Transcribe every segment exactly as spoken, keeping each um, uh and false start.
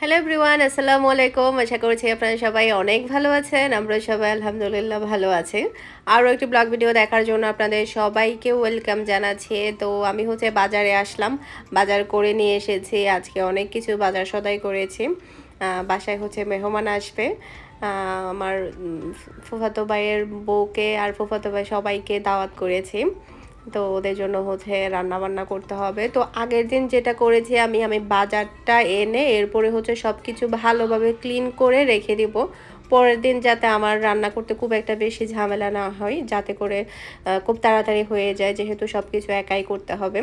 Hello everyone, আসসালামু আলাইকুম। আশা করছি আপনারা সবাই অনেক ভালো আছেন। আমরা সবাই আলহামদুলিল্লাহ ভালো আছি। আরও একটি ব্লগ ভিডিও দেখার জন্য আপনাদের সবাইকে ওয়েলকাম জানাচ্ছি। তো আমি হচ্ছে বাজারে আসলাম, বাজার করে নিয়ে এসেছি। আজকে অনেক কিছু বাজার সদাই করেছি। বাসায় হচ্ছে মেহমান আসবে, আমার ফুফাতো ভাইয়ের বউকে আর ফুফাতো ভাই সবাইকে দাওয়াত করেছি। তো ওদের জন্য হচ্ছে রান্না বান্না করতে হবে। তো আগের দিন যেটা করেছি আমি আমি বাজারটা এনে এরপরে হচ্ছে সব কিছু ভালোভাবে ক্লিন করে রেখে দিব, পরের দিন যাতে আমার রান্না করতে খুব একটা বেশি ঝামেলা না হয়, যাতে করে খুব তাড়াতাড়ি হয়ে যায়, যেহেতু সব কিছু একাই করতে হবে।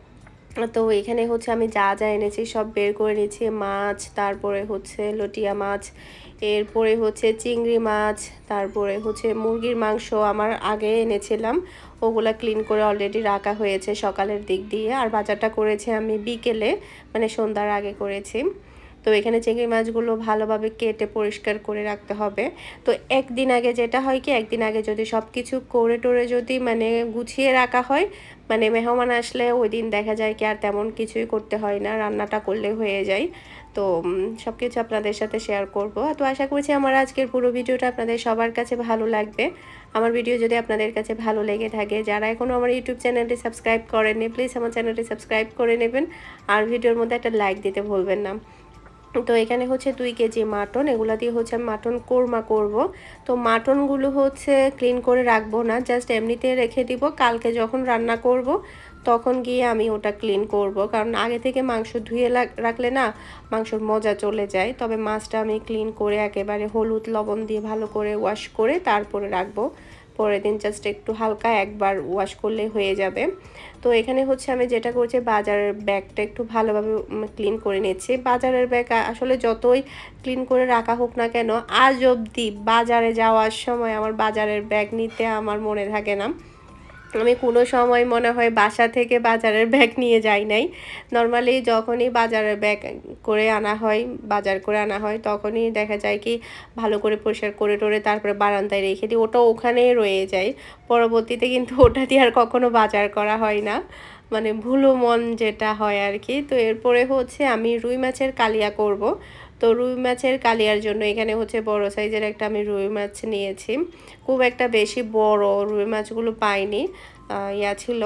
তো এখানে হচ্ছে আমি যা যা এনেছি সব বের করে নিয়েছি। মাছ, তারপরে হচ্ছে লটিয়া মাছ, এরপরে হচ্ছে চিংড়ি মাছ, তারপরে হচ্ছে মুরগির মাংস আমার আগে এনেছিলাম, ওগুলা ক্লিন করে অলরেডি রাখা হয়েছে সকালের দিক দিয়ে। আর বাজারটা করেছি আমি বিকেলে, মানে সন্ধ্যার আগে করেছি। তো এখানে চিংড়ি মাছগুলো ভালোভাবে কেটে পরিষ্কার করে রাখতে হবে। তো একদিন আগে যেটা হয় কি, একদিন আগে যদি সব কিছু করে টোরে যদি মানে গুছিয়ে রাখা হয়, মানে মেহমান আসলে ওই দিন দেখা যায় কি আর তেমন কিছুই করতে হয় না, রান্নাটা করলে হয়ে যায়। তো সব কিছু আপনাদের সাথে শেয়ার করব। তো আশা করছি আমার আজকের পুরো ভিডিওটা আপনাদের সবার কাছে ভালো লাগবে। আমার ভিডিও যদি আপনাদের কাছে ভালো লেগে থাকে, যারা এখনও আমার ইউটিউব চ্যানেলটি সাবস্ক্রাইব করেননি, প্লিজ আমার চ্যানেলটি সাবস্ক্রাইব করে নেবেন। আর ভিডিওর মধ্যে একটা লাইক দিতে ভুলবেন না। তো এখানে হচ্ছে দুই কেজি মাটন, এগুলা দিয়ে হচ্ছে আমি মাটন কোরমা করব। তো মাটনগুলো হচ্ছে ক্লিন করে রাখবো না, জাস্ট এমনিতে রেখে দিব। কালকে যখন রান্না করব তখন গিয়ে আমি ওটা ক্লিন করব, কারণ আগে থেকে মাংস ধুয়ে রাখলে না মাংসর মজা চলে যায়। তবে মাছটা আমি ক্লিন করে একেবারে হলুদ লবণ দিয়ে ভালো করে ওয়াশ করে তারপরে রাখবো। পরের দিন জাস্ট একটু হালকা একবার ওয়াশ করলে হয়ে যাবে। তো এখানে হচ্ছে আমি যেটা করছি, বাজারের ব্যাগটা একটু ভালোভাবে ক্লিন করে নিচ্ছি। বাজারের ব্যাগ আসলে যতই ক্লিন করে রাখা হোক না কেন, আজ অবধি বাজারে যাওয়ার সময় আমার বাজারের ব্যাগ নিতে আমার মনে থাকে না। আমি কোনো সময় মনে হয় বাসা থেকে বাজারের ব্যাগ নিয়ে যাই নাই। নর্মালি যখনই বাজারের ব্যাগ করে আনা হয়, বাজার করে আনা হয়, তখনই দেখা যায় কি ভালো করে পরিষ্কার করে টোরে তারপরে বারান্দায় রেখে দিই, ওটা ওখানেই রয়ে যায়। পরবর্তীতে কিন্তু ওটা দিয়ে আর কখনো বাজার করা হয় না, মানে ভুলো মন যেটা হয় আর কি। তো এরপরে হচ্ছে আমি রুই মাছের কালিয়া করব। তো রুই মাছের কালিয়ার জন্য এখানে হচ্ছে বড় সাইজের একটা আমি রুই মাছ নিয়েছি। খুব একটা বেশি বড় রুই মাছগুলো পাইনি, ইয়া ছিল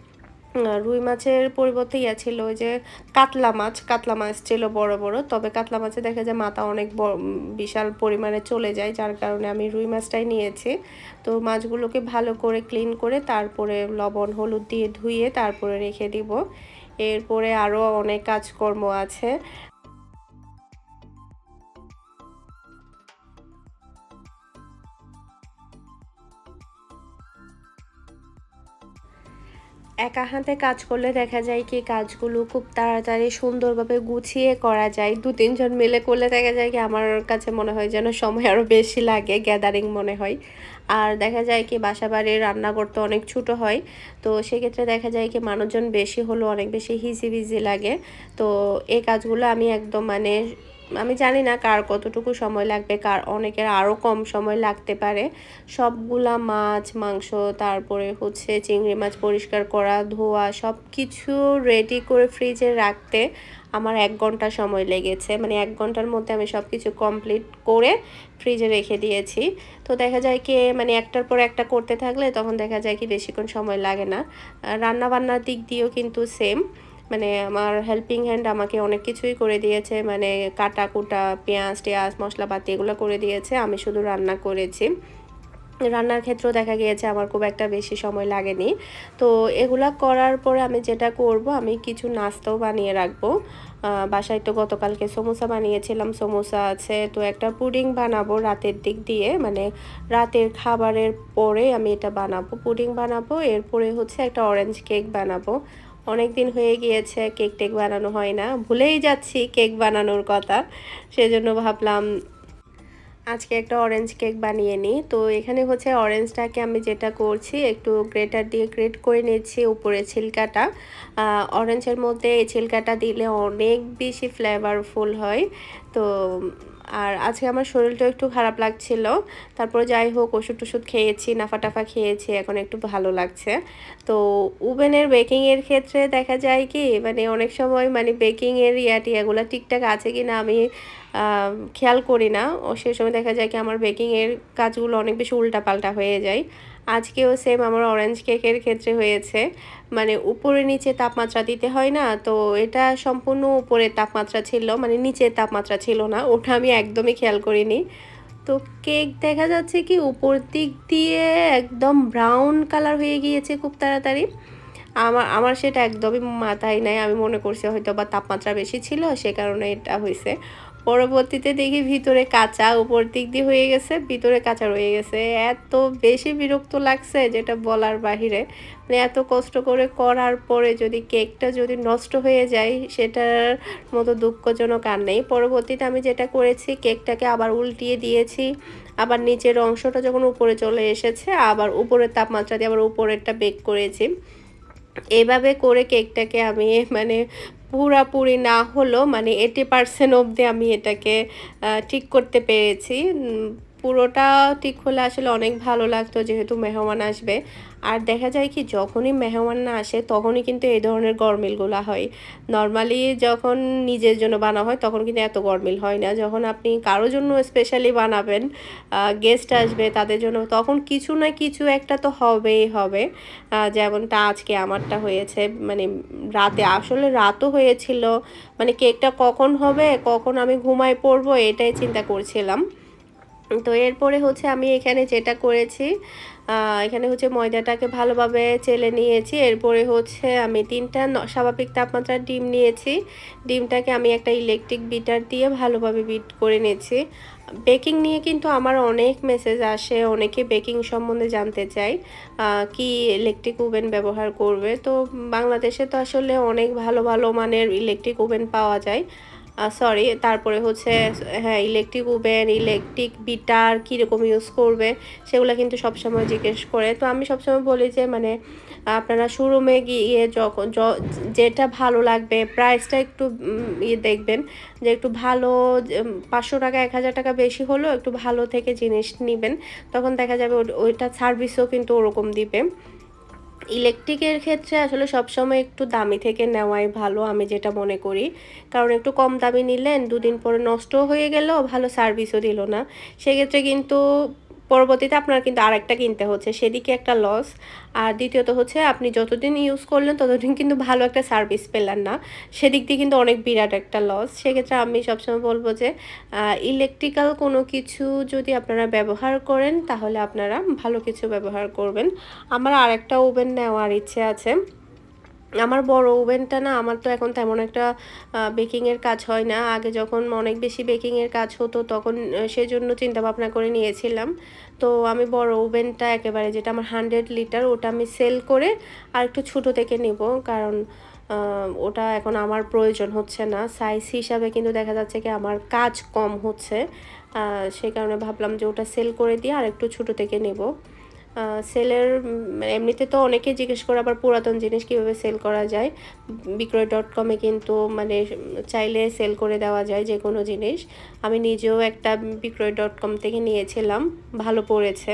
রুই মাছের পরিবর্তে ইয়া ছিল ওই যে কাতলা মাছ, কাতলা মাছ ছিল বড় বড়। তবে কাতলা মাছে দেখা যায় মাথা অনেক বিশাল পরিমাণে চলে যায়, যার কারণে আমি রুই মাছটাই নিয়েছি। তো মাছগুলোকে ভালো করে ক্লিন করে তারপরে লবণ হলুদ দিয়ে ধুয়ে তারপরে রেখে দিব। এরপরে আরও অনেক কাজকর্ম আছে। একা হাতে কাজ করলে দেখা যায় কি কাজগুলো খুব তাড়াতাড়ি সুন্দরভাবে গুছিয়ে করা যায়। দু তিনজন মিলে করলে দেখা যায় কি আমার কাছে মনে হয় যেন সময় আরও বেশি লাগে, গ্যাদারিং মনে হয়। আর দেখা যায় কি বাসা বাড়ির রান্নাঘর তো অনেক ছোটো হয়, তো সেক্ষেত্রে দেখা যায় কি মানুষজন বেশি হলেও অনেক বেশি হিজিবিজি লাগে। তো এই কাজগুলো আমি একদম মানে আমি জানি না কার কতটুকু সময় লাগবে, কার অনেকের আরও কম সময় লাগতে পারে। সবগুলা মাছ মাংস তারপরে হচ্ছে চিংড়ি মাছ পরিষ্কার করা ধোয়া সব কিছু রেডি করে ফ্রিজে রাখতে আমার এক ঘন্টা সময় লেগেছে। মানে এক ঘন্টার মধ্যে আমি সব কিছু কমপ্লিট করে ফ্রিজে রেখে দিয়েছি। তো দেখা যায় কি মানে একটার পর একটা করতে থাকলে তখন দেখা যায় কি বেশিক্ষণ সময় লাগে না। রান্না বান্নার দিক দিয়েও কিন্তু সেম, মানে আমার হেল্পিং হ্যান্ড আমাকে অনেক কিছুই করে দিয়েছে, মানে কাটা কুটা পেঁয়াজ টেয়াজ মশলাপাতি এগুলো করে দিয়েছে, আমি শুধু রান্না করেছি। রান্নার ক্ষেত্রেও দেখা গিয়েছে আমার খুব একটা বেশি সময় লাগেনি। তো এগুলা করার পরে আমি যেটা করব, আমি কিছু নাস্তাও বানিয়ে রাখবো। বাসায় তো গতকালকে সমোসা বানিয়েছিলাম, সমোসা আছে। তো একটা পুডিং বানাবো রাতের দিক দিয়ে, মানে রাতের খাবারের পরে আমি এটা বানাবো, পুডিং বানাবো। এরপরে হচ্ছে একটা অরেঞ্জ কেক বানাবো। অনেক দিন হয়ে গিয়েছে কেক টেক বানানো হয় না, ভুলেই যাচ্ছি কেক বানানোর কথা। সেজন্য ভাবলাম আজকে একটা অরেঞ্জ কেক বানিয়ে নিই। তো এখানে হচ্ছে অরেঞ্জটাকে আমি যেটা করছি একটু গ্রেটার দিয়ে গ্রেট করে নিচ্ছি উপরে ছিলকাটা। অরেঞ্জের মধ্যে এই ছিলকাটা দিলে অনেক বেশি ফ্লেভারফুল হয়। তো আর আজকে আমার শরীরটা একটু খারাপ লাগছিল, তারপরে যাই হোক ওষুধ টষুধ খেয়েছি, নাফা টাফা খেয়েছি, এখন একটু ভালো লাগছে। তো ওভেনের বেকিংয়ের ক্ষেত্রে দেখা যায় কি মানে অনেক সময় মানে বেকিংয়ের ইয়াটি এগুলো ঠিকঠাক আছে কি না আমি খেয়াল করি না, ও সেই সময় দেখা যায় কি আমার বেকিংয়ের কাজগুলো অনেক বেশি উল্টাপাল্টা হয়ে যায়। আজকেও সেম আমার অরেঞ্জ কেকের ক্ষেত্রে হয়েছে, মানে উপরে নিচে তাপমাত্রা দিতে হয় না, তো এটা সম্পূর্ণ উপরের তাপমাত্রা ছিল, মানে নিচের তাপমাত্রা ছিল না, ওটা আমি একদমই খেয়াল করিনি। তো কেক দেখা যাচ্ছে কি উপর দিক দিয়ে একদম ব্রাউন কালার হয়ে গিয়েছে খুব তাড়াতাড়ি। আমার আমার সেটা একদমই মাথায় নাই, আমি মনে করছি হয়তো বা তাপমাত্রা বেশি ছিল সে কারণে এটা হয়েছে। পরবর্তীতে দেখি ভিতরে কাঁচা, উপর দিক দিয়ে হয়ে গেছে, ভিতরে কাঁচা রয়ে গেছে। এত বেশি বিরক্ত লাগছে যেটা বলার বাহিরে, মানে এত কষ্ট করে করার পরে যদি কেকটা যদি নষ্ট হয়ে যায় সেটার মতো দুঃখজনক আর নেই। পরবর্তীতে আমি যেটা করেছি কেকটাকে আবার উল্টিয়ে দিয়েছি, আবার নিচের অংশটা যখন উপরে চলে এসেছে আবার উপরের তাপমাত্রা দিয়ে আবার উপরেরটা বেক করেছি। এভাবে করে কেকটাকে আমি মানে পুরাপুরি না হলেও মানে এইটি পার্সেন্ট অবধি আমি এটাকে ঠিক করতে পেরেছি। পুরোটা ঠিক হলে আসলে অনেক ভালো লাগতো যেহেতু মেহমান আসবে। আর দেখা যায় কি যখনই মেহমান না আসে তখনই কিন্তু এই ধরনের গরমিলগুলো হয়। নর্মালি যখন নিজের জন্য বানা হয় তখন কিন্তু এত গরমিল হয় না, যখন আপনি কারোর জন্য স্পেশালি বানাবেন, গেস্ট আসবে তাদের জন্য, তখন কিছু না কিছু একটা তো হবেই হবে। যেমনটা আজকে আমারটা হয়েছে, মানে রাতে, আসলে রাতও হয়েছিল, মানে কেকটা কখন হবে কখন আমি ঘুমায় পড়বো এটাই চিন্তা করছিলাম। তো এরপরে হচ্ছে আমি এখানে যেটা করেছি, এখানে হচ্ছে ময়দাটাকে ভালোভাবে চেলে নিয়েছি। এরপরে হচ্ছে আমি তিনটা স্বাভাবিক তাপমাত্রার ডিম নিয়েছি, ডিমটাকে আমি একটা ইলেকট্রিক বিটার দিয়ে ভালোভাবে বিট করে নিয়েছি। বেকিং নিয়ে কিন্তু আমার অনেক মেসেজ আসে, অনেকে বেকিং সম্বন্ধে জানতে চায় কি ইলেকট্রিক ওভেন ব্যবহার করবে। তো বাংলাদেশে তো আসলে অনেক ভালো ভালো মানের ইলেকট্রিক ওভেন পাওয়া যায়, সরি তারপরে হচ্ছে হ্যাঁ ইলেকট্রিক ওভেন, ইলেকট্রিক বিটার কীরকম ইউজ করবে সেগুলো কিন্তু সবসময় জিজ্ঞেস করে। তো আমি সবসময় বলি যে মানে আপনারা শোরুমে গিয়ে যখন যেটা ভালো লাগবে প্রাইসটা একটু ইয়ে দেখবেন যে একটু ভালো, পাঁচশো টাকা এক হাজার টাকা বেশি হলেও একটু ভালো থেকে জিনিস নেবেন, তখন দেখা যাবে ওইটা সার্ভিসও কিন্তু ওরকম দিবে। ইলেকট্রিকের ক্ষেত্রে আসলে সবসময় একটু দামি থেকে নেওয়াই ভালো আমি যেটা মনে করি, কারণ একটু কম দামি নিলেন দুদিন পরে নষ্ট হয়ে গেল, ভালো সার্ভিসও দিল না, সেক্ষেত্রে কিন্তু পরবর্তীতে আপনার কিন্তু আরেকটা কিনতে হচ্ছে, সেদিকে একটা লস। আর দ্বিতীয়ত হচ্ছে আপনি যতদিন ইউজ করলেন ততদিন কিন্তু ভালো একটা সার্ভিস পেলেন না, সেদিক দিয়ে কিন্তু অনেক বিরাট একটা লস। সেক্ষেত্রে আমি সবসময় বলবো যে ইলেকট্রিক্যাল কোনো কিছু যদি আপনারা ব্যবহার করেন তাহলে আপনারা ভালো কিছু ব্যবহার করবেন। আমার আরেকটা ওভেন নেওয়ার ইচ্ছে আছে, আমার বড় ওভেনটা না, আমার তো এখন তেমন একটা বেকিংয়ের কাজ হয় না, আগে যখন অনেক বেশি বেকিংয়ের কাজ হতো তখন সেজন্য চিন্তা ভাবনা করে নিয়েছিলাম। তো আমি বড় ওভেনটা একেবারে যেটা আমার হান্ড্রেড লিটার ওটা আমি সেল করে আর একটু ছোটো থেকে নেব, কারণ ওটা এখন আমার প্রয়োজন হচ্ছে না, সাইজ হিসাবে কিন্তু দেখা যাচ্ছে কি আমার কাজ কম হচ্ছে, সেই কারণে ভাবলাম যে ওটা সেল করে দিয়ে আর একটু ছোটো থেকে নেব। সেলের এমনিতে তো অনেকেই জিজ্ঞেস করে আবার পুরাতন জিনিস কীভাবে সেল করা যায়, বিক্রয় ডট কমে কিন্তু মানে চাইলে সেল করে দেওয়া যায় যে কোনো জিনিস। আমি নিজেও একটা বিক্রয় ডট কম থেকে নিয়েছিলাম, ভালো পড়েছে,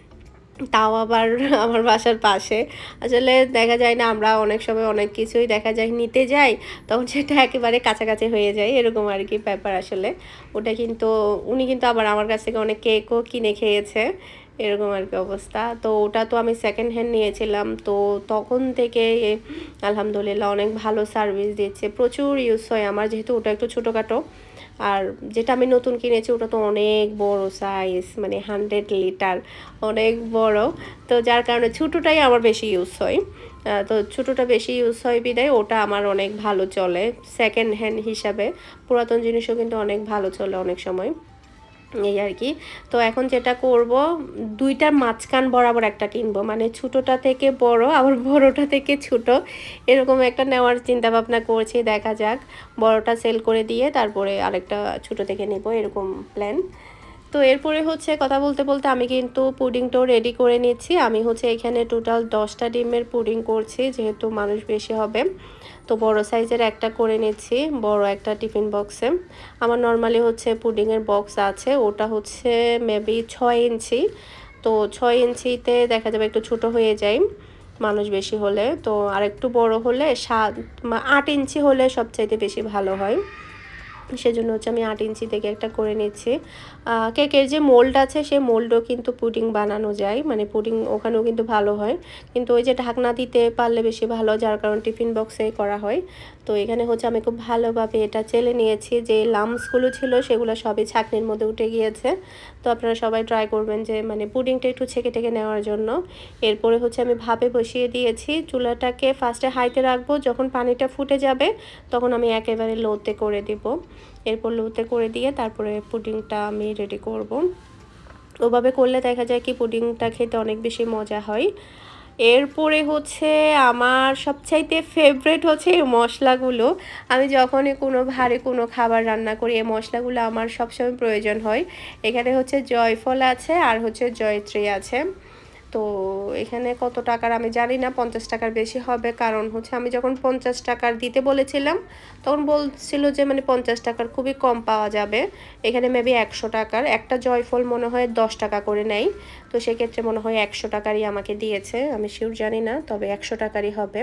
তাও আবার আমার বাসার পাশে। আসলে দেখা যায় না আমরা অনেক সময় অনেক কিছুই দেখা যায় নিতে যাই তখন সেটা একেবারে কাছাকাছি হয়ে যায়, এরকম আর কি ব্যাপার আসলে। ওটা কিন্তু উনি কিন্তু আবার আমার কাছ থেকে অনেক কেকও কিনে খেয়েছে, এরকম আর কি অবস্থা। তো ওটা তো আমি সেকেন্ড হ্যান্ড নিয়েছিলাম, তো তখন থেকে আলহামদুলিল্লাহ অনেক ভালো সার্ভিস দিচ্ছে, প্রচুর ইউজ হয় আমার, যেহেতু ওটা একটু ছোটোখাটো। আর যেটা আমি নতুন কিনেছি ওটা তো অনেক বড় সাইজ, মানে হান্ড্রেড লিটার, অনেক বড়, তো যার কারণে ছোটোটাই আমার বেশি ইউজ হয়। তো ছোটোটা বেশি ইউজ হয় বিদায় ওটা আমার অনেক ভালো চলে সেকেন্ড হ্যান্ড হিসাবে, পুরাতন জিনিসও কিন্তু অনেক ভালো চলে অনেক সময়, এই আর কি। তো এখন যেটা করব দুইটার মাঝখান বরাবর একটা কিনবো, মানে ছোটোটা থেকে বড় আবার বড়টা থেকে ছোট, এরকম একটা নেওয়ার চিন্তা ভাবনা করছি, দেখা যাক বড়টা সেল করে দিয়ে তারপরে আরেকটা ছোটো থেকে নেব, এরকম প্ল্যান। তো এরপরে হচ্ছে কথা বলতে বলতে আমি কিন্তু পুডিংটাও রেডি করে নিচ্ছি। আমি হচ্ছে এখানে টোটাল দশটা ডিমের পুডিং করছি, যেহেতু মানুষ বেশি হবে। তো বড় সাইজের একটা করে নিচ্ছি, বড় একটা টিফিন বক্সে। আমার নর্মালি হচ্ছে পুডিংয়ের বক্স আছে, ওটা হচ্ছে মেবি ছয় ইঞ্চি। তো ছয় ইঞ্চিতে দেখা যাবে একটু ছোট হয়ে যায় মানুষ বেশি হলে। তো আর একটু বড় হলে সাত আট ইঞ্চি হলে সবচাইতে বেশি ভালো হয়। সেজন্য হচ্ছে আমি আট ইঞ্চি থেকে একটা করে নিচ্ছি। কেকের যে মোল্ড আছে সেই মোল্ডও কিন্তু পুডিং বানানো যায়, মানে পুডিং ওখানেও কিন্তু ভালো হয়, কিন্তু ওই যে ঢাকনা দিতে পারলে বেশি ভালো, যার কারণে টিফিন বক্সে করা হয়। তো এখানে হচ্ছে আমি খুব ভালোভাবে এটা চেলে নিয়েছি, যে লাম্পসগুলো ছিল সেগুলো সবই ছাঁকনির মধ্যে উঠে গিয়েছে। তো আপনারা সবাই ট্রাই করবেন যে মানে পুডিংটা একটু ছেঁকে টেকে নেওয়ার জন্য। এরপরে হচ্ছে আমি ভাপে বসিয়ে দিয়েছি, চুলাটাকে ফার্স্টে হাইতে রাখবো, যখন পানিটা ফুটে যাবে তখন আমি একেবারে লোতে করে দিব। এরপর লোতে করে দিয়ে তারপরে পুডিংটা আমি রেডি করব। ওভাবে করলে দেখা যায় কি পুডিংটা খেতে অনেক বেশি মজা হয়। এরপরে হচ্ছে আমার সবচাইতে ফেভারিট হচ্ছে এই মশলাগুলো। আমি যখনই কোনো ভারী কোনো খাবার রান্না করি এই মশলাগুলো আমার সবসময় প্রয়োজন হয়। এখানে হচ্ছে জয়ফল আছে আর হচ্ছে জয়ত্রী আছে। তো এখানে কত টাকার আমি জানি না, পঞ্চাশ টাকার বেশি হবে, কারণ হচ্ছে আমি যখন পঞ্চাশ টাকার দিতে বলেছিলাম তখন বলছিল যে মানে পঞ্চাশ টাকার খুবই কম পাওয়া যাবে। এখানে মেবি একশো টাকার একটা জয়ফল মনে হয় দশ টাকা করে নেয়। তো সেক্ষেত্রে মনে হয় একশো টাকারই আমাকে দিয়েছে, আমি শিওর জানি না, তবে একশো টাকারই হবে।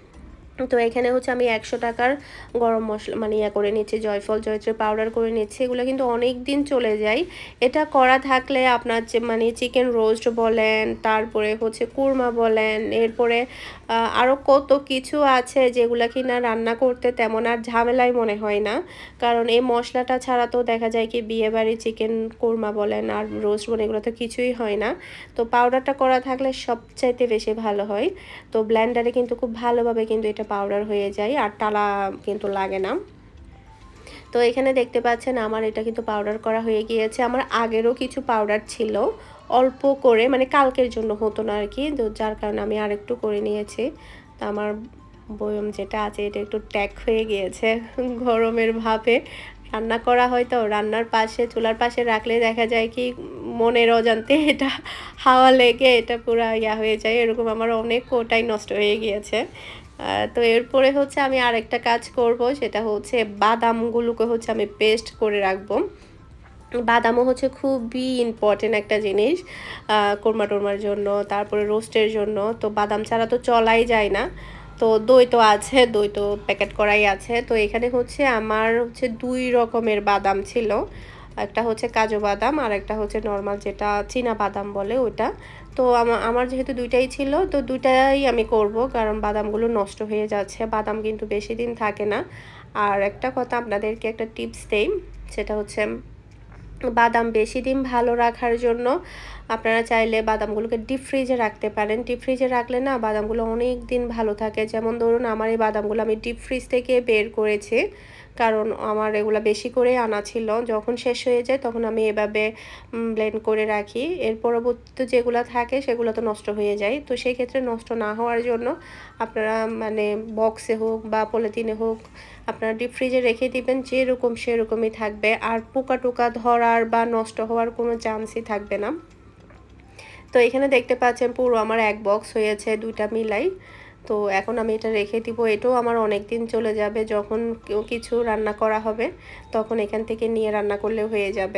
তো এখানে হচ্ছে আমি একশো টাকার গরম মশলা মানে ইয়া করে নিচ্ছি, জয়ফল জয়ত্রী পাউডার করে নিচ্ছি। এগুলো কিন্তু অনেক দিন চলে যায় এটা করা থাকলে। আপনার যে মানে চিকেন রোস্ট বলেন, তারপরে হচ্ছে কুরমা বলেন, এরপরে আরও কত কিছু আছে যেগুলো কিনা রান্না করতে তেমন আর ঝামেলাই মনে হয় না, কারণ এই মশলাটা ছাড়া তো দেখা যায় কি বিয়েবাড়ি চিকেন কুরমা বলেন আর রোস্ট বলেন এগুলো তো কিছুই হয় না। তো পাউডারটা করা থাকলে সবচাইতে বেশি ভালো হয়। তো ব্লেন্ডারে কিন্তু খুব ভালোভাবে কিন্তু এটা পাউডার হয়ে যায় আর টালা কিন্তু লাগে না। তো এখানে দেখতে পাচ্ছেন আমার এটা কিন্তু পাউডার করা হয়ে গিয়েছে। আমার আগেরও কিছু পাউডার ছিল অল্প করে, মানে কালকের জন্য হতো না আর কি, তো যার কারণে আমি আরেকটু করে নিয়েছি। তো আমার বয়ম যেটা আছে এটা একটু ট্যাক হয়ে গিয়েছে গরমের ভাপে রান্না করা হয়, তো রান্নার পাশে চুলার পাশে রাখলে দেখা যায় কি মনের অজান্তে এটা হাওয়া লেগে এটা পুরো ইয়া হয়ে যায়, এরকম আমার অনেক কোটাই নষ্ট হয়ে গিয়েছে। তো এরপরে হচ্ছে আমি আরেকটা কাজ করব, সেটা হচ্ছে বাদামগুলোকে হচ্ছে আমি পেস্ট করে রাখবো। বাদামও হচ্ছে খুবই ইম্পর্টেন্ট একটা জিনিস কোরমা টোরমার জন্য, তারপরে রোস্টের জন্য। তো বাদাম ছাড়া তো চলাই যায় না। তো দই তো আছে, দই তো প্যাকেট করাই আছে। তো এখানে হচ্ছে আমার হচ্ছে দুই রকমের বাদাম ছিল, একটা হচ্ছে কাজু বাদাম আর একটা হচ্ছে নর্মাল যেটা চীনা বাদাম বলে ওটা। তো আমার যেহেতু দুইটাই ছিল তো দুইটাই আমি করব, কারণ বাদামগুলো নষ্ট হয়ে যাচ্ছে, বাদাম কিন্তু বেশি দিন থাকে না। আর একটা কথা আপনাদেরকে একটা টিপস দেই, সেটা হচ্ছে বাদাম বেশি দিন ভালো রাখার জন্য আপনারা চাইলে বাদামগুলোকে ডিপ ফ্রিজে রাখতে পারেন। ডিপ ফ্রিজে রাখলে না বাদামগুলো অনেক দিন ভালো থাকে। যেমন ধরুন আমার এই বাদামগুলো আমি ডিপ ফ্রিজ থেকে বের করেছি, কারণ আমার এগুলো বেশি করে আনা ছিল, যখন শেষ হয়ে যায় তখন আমি এভাবে ব্লেন্ড করে রাখি। এর পরবর্তীতে যেগুলো থাকে সেগুলো তো নষ্ট হয়ে যায়। তো সেই ক্ষেত্রে নষ্ট না হওয়ার জন্য আপনারা মানে বক্সে হোক বা পলিথিনে হোক আপনারা ডিপ ফ্রিজে রেখে দিবেন, যেরকম সেরকমই থাকবে, আর পোকা টোকা ধরার বা নষ্ট হওয়ার কোনো চান্সই থাকবে না। তো এখানে দেখতে পাচ্ছেন পুরো আমার এক বক্স হয়েছে দুইটা মিলাই। তো এখন আমি এটা রেখে দিব, এটাও আমার অনেক দিন চলে যাবে, যখন কেউ কিছু রান্না করা হবে তখন এখান থেকে নিয়ে রান্না করলে হয়ে যাবে।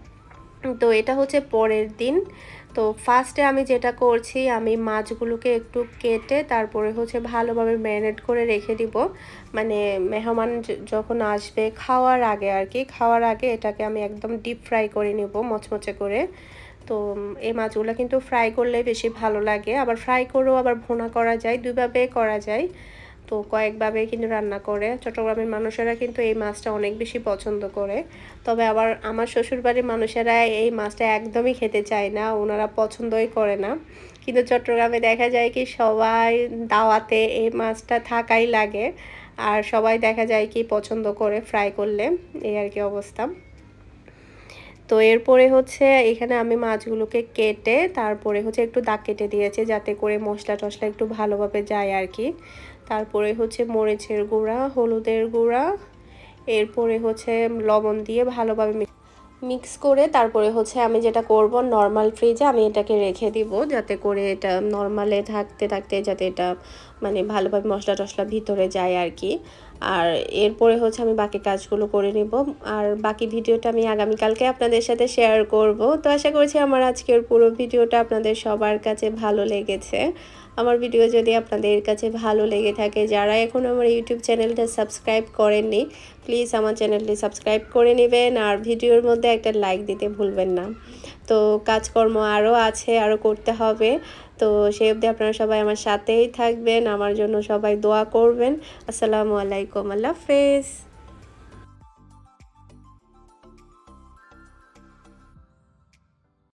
তো এটা হচ্ছে পরের দিন। তো ফার্স্টে আমি যেটা করছি, আমি মাছগুলোকে একটু কেটে তারপরে হচ্ছে ভালোভাবে ম্যারিনেট করে রেখে দিব, মানে মেহমান যখন আসবে খাওয়ার আগে আর কি, খাওয়ার আগে এটাকে আমি একদম ডিপ ফ্রাই করে নেব মচমচে করে। তো এই মাছগুলো কিন্তু ফ্রাই করলে বেশি ভালো লাগে, আবার ফ্রাই করেও আবার ভুনা করা যায়, দুইভাবে করা যায়। তো কয়েকভাবে কিন্তু রান্না করে চট্টগ্রামের মানুষেরা কিন্তু এই মাছটা অনেক বেশি পছন্দ করে। তবে আবার আমার শ্বশুরবাড়ির মানুষেরা এই মাছটা একদমই খেতে চায় না, ওনারা পছন্দই করে না। কিন্তু চট্টগ্রামে দেখা যায় কি সবাই দাওয়াতে এই মাছটা থাকাই লাগে, আর সবাই দেখা যায় কি পছন্দ করে ফ্রাই করলে, এই আর কি অবস্থা। তো এরপরে হচ্ছে এখানে আমি মাছগুলোকে কেটে তারপরে হচ্ছে একটু দাগ কেটে দিয়েছি, যাতে করে মশলা টশলা একটু ভালোভাবে যায় আর কি। তারপরে হচ্ছে মরিচের গুঁড়া, হলুদের গুঁড়া, এরপরে হচ্ছে লবণ দিয়ে ভালোভাবে মিক্স করে তারপরে হচ্ছে আমি যেটা করব নরমাল ফ্রিজে আমি এটাকে রেখে দিব, যাতে করে এটা নরমালে থাকতে থাকতে যাতে এটা মানে ভালোভাবে মশলা টশলা ভিতরে যায় আর কি। আর এরপরে হচ্ছে আমি বাকি কাজগুলো করে নিব। আর বাকি ভিডিওটা আমি আগামীকালকে আপনাদের সাথে শেয়ার করব। তো আশা করছি আমার আজকের পুরো ভিডিওটা আপনাদের সবার কাছে ভালো লেগেছে। আমার ভিডিও যদি আপনাদের কাছে ভালো লেগে থাকে, যারা এখন আমার ইউটিউব চ্যানেলটা সাবস্ক্রাইব করেননি প্লিজ আমার চ্যানেলটি সাবস্ক্রাইব করে নেবেন, আর ভিডিওর মধ্যে একটা লাইক দিতে ভুলবেন না। তো কাজকর্ম আরও আছে, আরও করতে হবে। তো সেই অবধি আপনারা সবাই আমার সাথেই থাকবেন, আমার জন্য সবাই দোয়া করবেন। আসসালামু আলাইকুম, আল্লাহ হাফেজ।